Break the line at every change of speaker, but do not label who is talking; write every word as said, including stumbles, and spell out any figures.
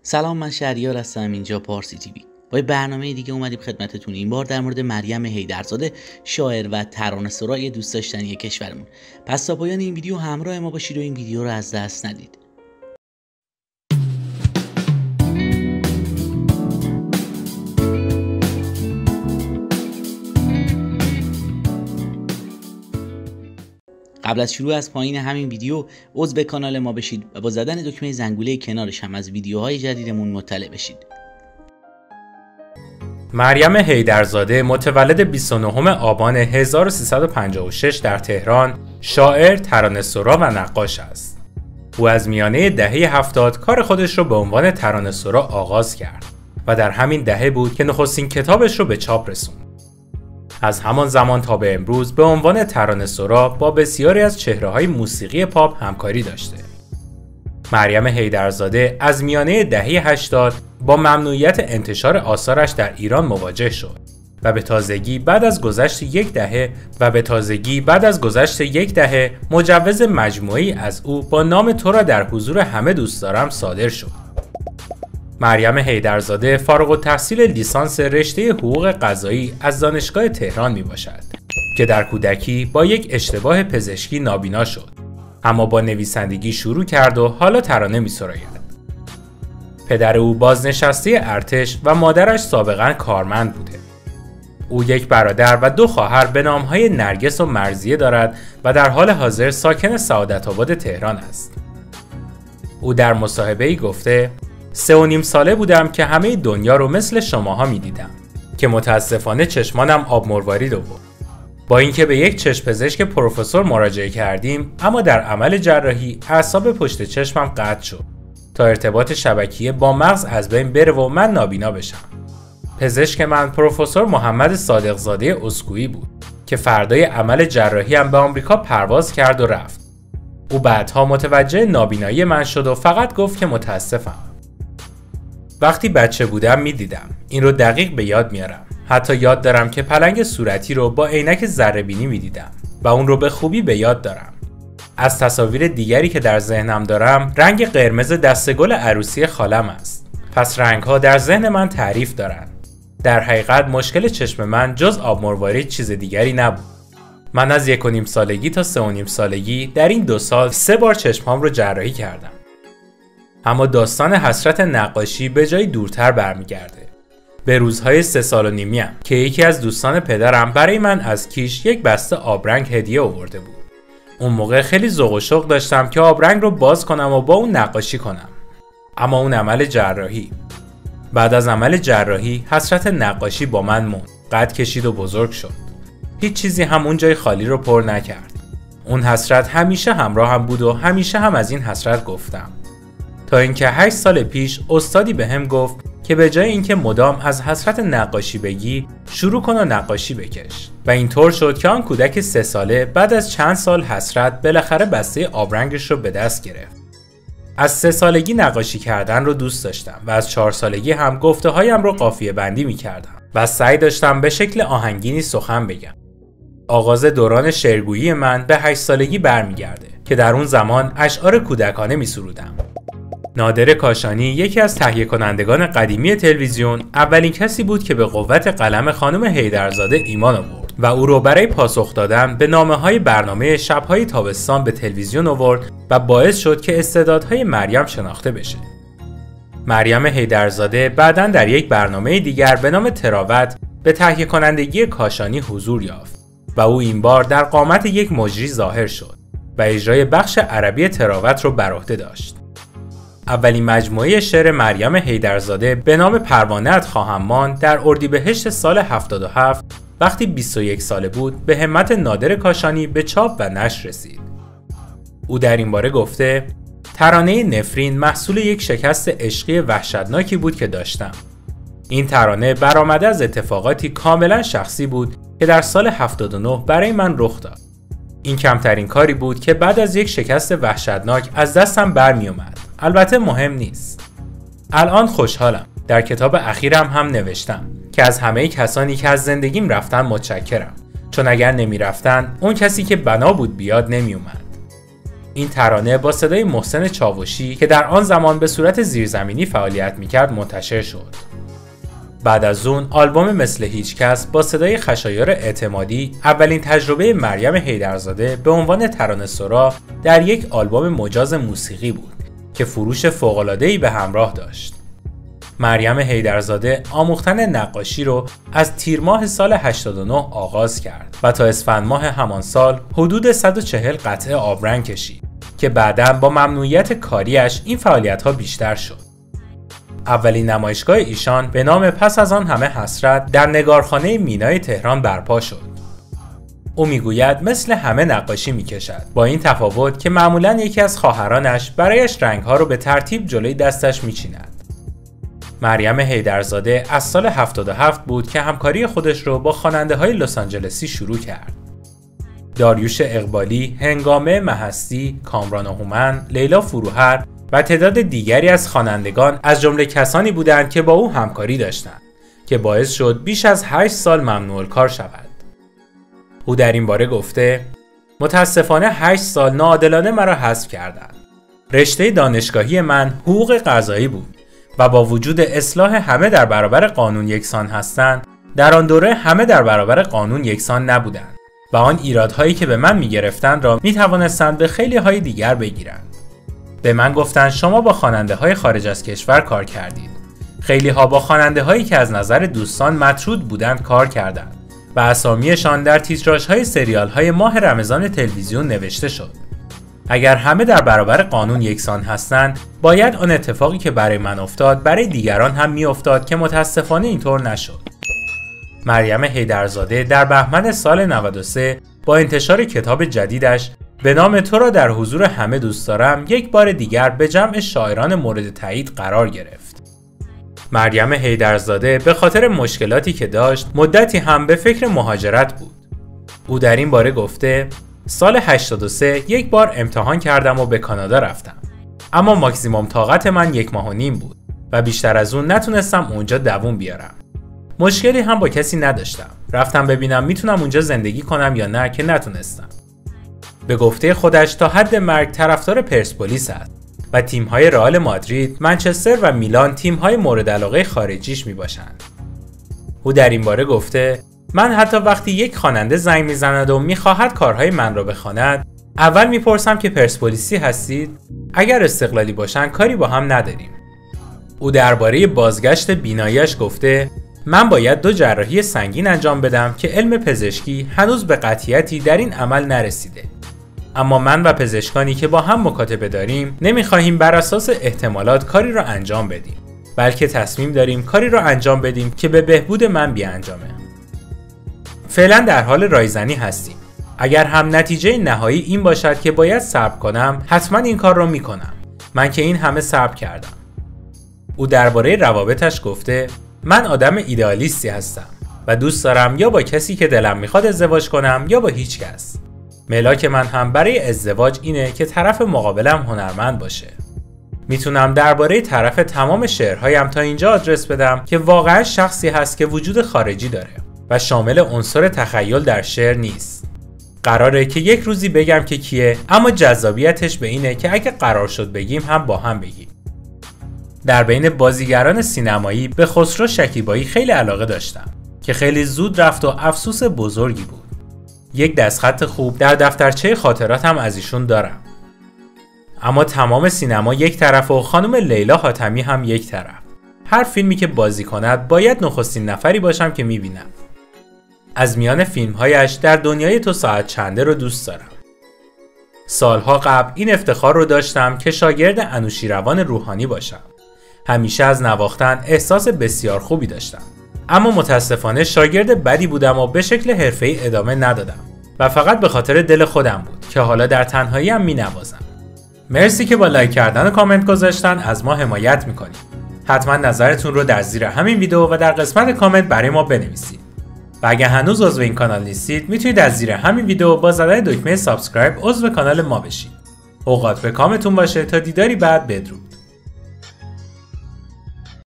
سلام، من شهریار هستم، اینجا پارسی تیوی. با برنامه دیگه اومدیم خدمتتون. این بار در مورد مریم حیدرزاده، شاعر و ترانه‌سرای دوست داشتنی کشورمون. پس تا پایان این ویدیو همراه ما باشید و این ویدیو رو از دست ندید. قبل از شروع از پایین همین ویدیو عضو کانال ما بشید و با زدن دکمه زنگوله کنارش هم از ویدیوهای جدیدمون مطلع بشید.
مریم حیدرزاده متولد بیست و نهم آبان هزار و سیصد و پنجاه و شش در تهران، شاعر، ترانه‌سرا و نقاش است. او از میانه دهه هفتاد کار خودش را به عنوان ترانه‌سرا آغاز کرد و در همین دهه بود که نخستین کتابش را به چاپ رسوند. از همان زمان تا به امروز به عنوان ترانه‌سرا با بسیاری از چهره‌های موسیقی پاپ همکاری داشته. مریم حیدرزاده از میانه دهه هشتاد با ممنوعیت انتشار آثارش در ایران مواجه شد و به تازگی بعد از گذشت یک دهه و به تازگی بعد از گذشت یک دهه مجوز مجموعه‌ای از او با نام تو را در حضور همه دوست دارم صادر شد. مریم حیدرزاده فارغ التحصیل لیسانس رشته حقوق قضایی از دانشگاه تهران می باشد که در کودکی با یک اشتباه پزشکی نابینا شد، اما با نویسندگی شروع کرد و حالا ترانه می سراید. پدر او بازنشسته ارتش و مادرش سابقاً کارمند بوده. او یک برادر و دو خواهر به نامهای نرگس و مرضیه دارد و در حال حاضر ساکن سعادت‌آباد تهران است. او در مصاحبه‌ای گفته: سه و نیم ساله بودم که همه دنیا رو مثل شماها می دیدم که متاسفانه چشمانم آب مروارید آورد. با اینکه به یک چشم پزشک پروفسور مراجعه کردیم، اما در عمل جراحی اعصاب پشت چشمم قطع شد تا ارتباط شبکیه با مغز از بین بره و من نابینا بشم. پزشک من پروفسور محمد صادقزاده اسکویی بود که فردای عمل جراحی هم به آمریکا پرواز کرد و رفت. او بعدها متوجه نابینایی من شد و فقط گفت که متاسفم. وقتی بچه بودم می دیدم. این رو دقیق به یاد میارم. حتی یاد دارم که پلنگ صورتی رو با عینک ذره بینی می دیدم و اون رو به خوبی به یاد دارم. از تصاویر دیگری که در ذهنم دارم، رنگ قرمز دسته‌گل عروسی خالم است. پس رنگ‌ها در ذهن من تعریف دارن. در حقیقت مشکل چشم من جز آب مروارید چیز دیگری نبود. من از یک و نیم سالگی تا سه و نیم سالگی در این دو سال سه بار چشمام رو جراحی کردم. اما داستان حسرت نقاشی به جای دورتر برمیگرده. به روزهای سه سال و نیمیم که یکی از دوستان پدرم برای من از کیش یک بسته آبرنگ هدیه آورده بود. اون موقع خیلی ذوق و شوق داشتم که آبرنگ رو باز کنم و با اون نقاشی کنم. اما اون عمل جراحی. بعد از عمل جراحی حسرت نقاشی با من موند. قد کشید و بزرگ شد. هیچ چیزی هم اون جای خالی رو پر نکرد. اون حسرت همیشه همراه هم بود و همیشه هم از این حسرت گفتم. تا اینکه هشت سال پیش استادی به هم گفت که به جای اینکه مدام از حسرت نقاشی بگی، شروع کن و نقاشی بکش. و اینطور شد که آن کودک سه ساله بعد از چند سال حسرت بالاخره بسته آبرنگش رو به دست گرفت. از سه سالگی نقاشی کردن رو دوست داشتم و از چهار سالگی هم گفته هایم رو قافیه بندی می کردم و سعی داشتم به شکل آهنگینی سخن بگم. آغاز دوران شعرگویی من به هشت سالگی برمیگرده که در اون زمان اشعار کودکانه می سرودم. نادر کاشانی، یکی از تهیه کنندگان قدیمی تلویزیون، اولین کسی بود که به قوت قلم خانم حیدرزاده ایمان آورد و او رو برای پاسخ دادن به نامه‌های برنامه شب‌های تابستان به تلویزیون آورد و باعث شد که استعدادهای مریم شناخته بشه. مریم حیدرزاده بعداً در یک برنامه دیگر به نام تراوت به تهیه کنندگی کاشانی حضور یافت و او این بار در قامت یک مجری ظاهر شد و اجرای بخش عربی تراوت رو بر عهده داشت. اولین مجموعه شعر مریم حیدرزاده به نام پروانه‌ات خواهم ماند در اردیبهشت سال هفتاد و هفت وقتی بیست و یک ساله بود به همت نادر کاشانی به چاپ و نشر رسید. او در این باره گفته: ترانه نفرین محصول یک شکست عشقی وحشتناکی بود که داشتم. این ترانه برآمده از اتفاقاتی کاملا شخصی بود که در سال هفتاد و نه برای من رخ داد. این کمترین کاری بود که بعد از یک شکست وحشتناک از دستم برمی اومد. البته مهم نیست. الان خوشحالم. در کتاب اخیرم هم نوشتم که از همه کسانی که از زندگیم رفتن متشکرم، چون اگر نمی رفتن اون کسی که بنا بود بیاد نمی اومد. این ترانه با صدای محسن چاوشی که در آن زمان به صورت زیرزمینی فعالیت میکرد منتشر شد. بعد از اون آلبوم مثل هیچکس با صدای خشایار اعتمادی اولین تجربه مریم حیدرزاده به عنوان ترانه‌سرا در یک آلبوم مجاز موسیقی بود که فروش فوق‌العاده‌ای به همراه داشت. مریم حیدرزاده آموختن نقاشی رو از تیر ماه سال هشتاد و نه آغاز کرد و تا اسفند ماه همان سال حدود صد و چهل قطعه آبرنگ کشید که بعداً با ممنوعیت کاریش این فعالیت‌ها بیشتر شد. اولین نمایشگاه ایشان به نام پس از آن همه حسرت در نگارخانه مینای تهران برپا شد. او میگوید مثل همه نقاشی میکشد، با این تفاوت که معمولاً یکی از خواهرانش برایش رنگ‌ها رو به ترتیب جلوی دستش میچیند. مریم حیدرزاده از سال هفتاد و هفت بود که همکاری خودش رو با خواننده‌های لس آنجلسی شروع کرد. داریوش اقبالی، هنگامه مهستی، کامران هومن، لیلا فروهر و تعداد دیگری از خوانندگان از جمله کسانی بودند که با او همکاری داشتند که باعث شد بیش از هشت سال ممنوع الکار شود. او در این باره گفته: متاسفانه هشت سال ناعادلانه مرا حذف کردند. رشته دانشگاهی من حقوق قضایی بود و با وجود اصلاح همه در برابر قانون یکسان هستند، در آن دوره همه در برابر قانون یکسان نبودند و آن ایرادهایی که به من می‌گرفتند را می‌توانستند به خیلی های دیگر بگیرند. به من گفتند شما با خواننده های خارج از کشور کار کردید. خیلی ها با خواننده هایی که از نظر دوستان مطرود بودند کار کردند و اسامیشان در تیتراژ های سریال های ماه رمضان تلویزیون نوشته شد. اگر همه در برابر قانون یکسان هستند، باید آن اتفاقی که برای من افتاد برای دیگران هم می افتاد که متاسفانه اینطور نشد. مریم حیدرزاده در بهمن سال نود و سه با انتشار کتاب جدیدش به نام تو را در حضور همه دوست دارم یک بار دیگر به جمع شاعران مورد تایید قرار گرفت. مریم حیدرزاده به خاطر مشکلاتی که داشت مدتی هم به فکر مهاجرت بود. او در این باره گفته: سال هشتاد و سه یک بار امتحان کردم و به کانادا رفتم، اما ماکسیموم طاقت من یک ماه و نیم بود و بیشتر از اون نتونستم اونجا دووم بیارم. مشکلی هم با کسی نداشتم. رفتم ببینم میتونم اونجا زندگی کنم یا نه که نتونستم. به گفته خودش تا حد مرگ طرفدار پرسپولیس است و تیم‌های رئال مادرید، منچستر و میلان تیم‌های مورد علاقه خارجیش میباشند. او در این باره گفته: من حتی وقتی یک خواننده زنگ میزند و میخواهد کارهای من را بخواند، اول میپرسم که پرسپولیسی هستید؟ اگر استقلالی باشن کاری با هم نداریم. او درباره بازگشت بیناییش گفته: من باید دو جراحی سنگین انجام بدم که علم پزشکی هنوز به قطعیتی در این عمل نرسیده. اما من و پزشکانی که با هم مکاتبه داریم نمیخواهیم بر اساس احتمالات کاری را انجام بدیم، بلکه تصمیم داریم کاری را انجام بدیم که به بهبود من بیانجامه. فعلا در حال رایزنی هستیم. اگر هم نتیجه نهایی این باشد که باید صبر کنم، حتما این کار را میکنم. من که این همه صبر کردم. او درباره روابطش گفته: من آدم ایدئالیستی هستم و دوست دارم یا با کسی که دلم میخواد ازدواج کنم یا با هیچ کس. ملاک من هم برای ازدواج اینه که طرف مقابلم هنرمند باشه. میتونم درباره طرف تمام شعرهایم تا اینجا آدرس بدم که واقعا شخصی هست که وجود خارجی داره و شامل عنصر تخیل در شعر نیست. قراره که یک روزی بگم که کیه، اما جذابیتش به اینه که اگه قرار شد بگیم هم با هم بگیم. در بین بازیگران سینمایی به خسرو شکیبایی خیلی علاقه داشتم که خیلی زود رفت و افسوس بزرگی بود. یک دستخط خوب در دفترچه خاطراتم از ایشون دارم. اما تمام سینما یک طرف و خانم لیلا حاتمی هم یک طرف. هر فیلمی که بازی کند باید نخستین نفری باشم که میبینم. از میان فیلمهایش در دنیای تو ساعت چنده رو دوست دارم. سالها قبل این افتخار رو داشتم که شاگرد انوشیروان روحانی باشم. همیشه از نواختن احساس بسیار خوبی داشتم. اما متاسفانه شاگرد بدی بودم و به شکل حرفه‌ای ادامه ندادم و فقط به خاطر دل خودم بود که حالا در تنهایی هم می‌نوازم. مرسی که با لایک کردن و کامنت گذاشتن از ما حمایت می‌کنید. حتما نظرتون رو در زیر همین ویدیو و در قسمت کامنت برای ما بنویسید. و اگه هنوز عضو این کانال نیستید، میتونید از زیر همین ویدیو با زدن دکمه سابسکرایب عضو کانال ما بشید. اوقات به کامتون باشه تا دیداری بعد. بدرود.